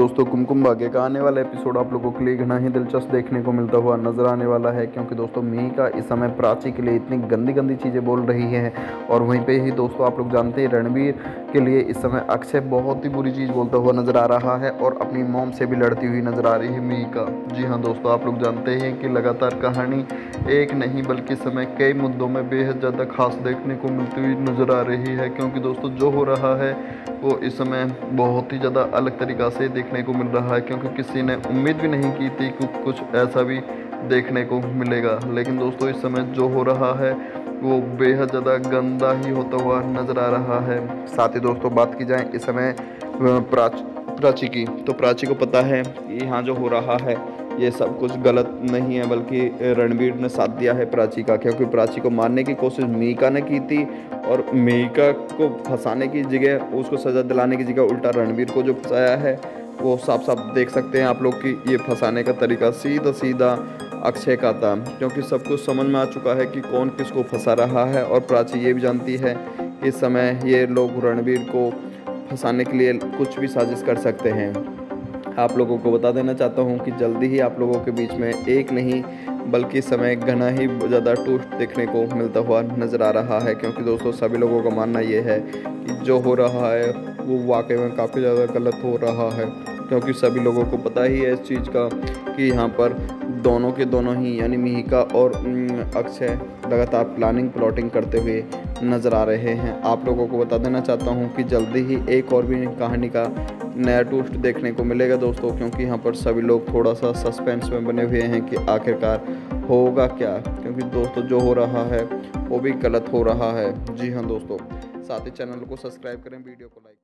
दोस्तों कुमकुम भाग्य का आने वाला एपिसोड आप लोगों के लिए घना ही दिलचस्प देखने को मिलता हुआ नजर आने वाला है, क्योंकि दोस्तों मिहिका इस समय प्राची के लिए इतनी गंदी गंदी चीज़ें बोल रही है। और वहीं पे ही दोस्तों आप लोग जानते हैं रणबीर के लिए इस समय अक्षय बहुत ही बुरी चीज़ बोलता हुआ नजर आ रहा है और अपनी मॉम से भी लड़ती हुई नजर आ रही है मिहिका। जी हाँ दोस्तों, आप लोग जानते हैं कि लगातार कहानी एक नहीं बल्कि समय कई मुद्दों में बेहद ज़्यादा खास देखने को मिलती हुई नजर आ रही है, क्योंकि दोस्तों जो हो रहा है वो इस समय बहुत ही ज़्यादा अलग तरीक़ा से देखने को मिल रहा है, क्योंकि किसी ने उम्मीद भी नहीं की थी कि कुछ ऐसा भी देखने को मिलेगा। लेकिन दोस्तों इस समय जो हो रहा है वो बेहद ज़्यादा गंदा ही होता हुआ नज़र आ रहा है। साथ ही दोस्तों बात की जाए इस समय प्राची की, तो प्राची को पता है कि यहाँ जो हो रहा है ये सब कुछ गलत नहीं है, बल्कि रणबीर ने साथ दिया है प्राची का, क्योंकि प्राची को मारने की कोशिश मिहिका ने की थी और मिहिका को फंसाने की जगह, उसको सज़ा दिलाने की जगह उल्टा रणबीर को जो फंसाया है वो साफ साफ देख सकते हैं आप लोग कि ये फंसाने का तरीका सीधा सीधा अक्षय का था, क्योंकि सब कुछ समझ में आ चुका है कि कौन किसको फंसा रहा है। और प्राची ये भी जानती है कि इस समय ये लोग रणबीर को फंसाने के लिए कुछ भी साजिश कर सकते हैं। आप लोगों को बता देना चाहता हूं कि जल्दी ही आप लोगों के बीच में एक नहीं बल्कि समय घना ही ज़्यादा ट्विस्ट देखने को मिलता हुआ नज़र आ रहा है, क्योंकि दोस्तों सभी लोगों का मानना ये है कि जो हो रहा है वो वाकई में काफ़ी ज़्यादा गलत हो रहा है, क्योंकि सभी लोगों को पता ही है इस चीज़ का कि यहाँ पर दोनों के दोनों ही यानी मिहिका और अक्षय लगातार प्लानिंग करते हुए नज़र आ रहे हैं। आप लोगों को बता देना चाहता हूँ कि जल्दी ही एक और भी कहानी का नया ट्विस्ट देखने को मिलेगा दोस्तों, क्योंकि यहाँ पर सभी लोग थोड़ा सा सस्पेंस में बने हुए हैं कि आखिरकार होगा क्या, क्योंकि दोस्तों जो हो रहा है वो भी गलत हो रहा है। जी हाँ दोस्तों, साथ ही चैनल को सब्सक्राइब करें, वीडियो को लाइक